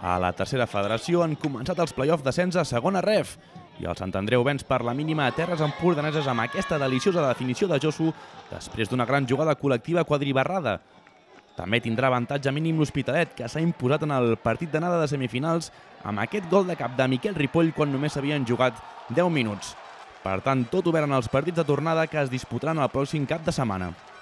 A la tercera federació han començat els play-off d'ascens a segona ref i el Sant Andreu venç per la mínima a terres empordaneses amb aquesta deliciosa definició de Josu després d'una gran jugada col·lectiva quadribarrada. També tindrà avantatge mínim l'Hospitalet, que s'ha imposat en el partit d'anada de semifinals amb aquest gol de cap de Miquel Ripoll quan només s'havien jugat 10 minuts. Per tant, tot obert en els partits de tornada que es disputaran el pròxim cap de setmana.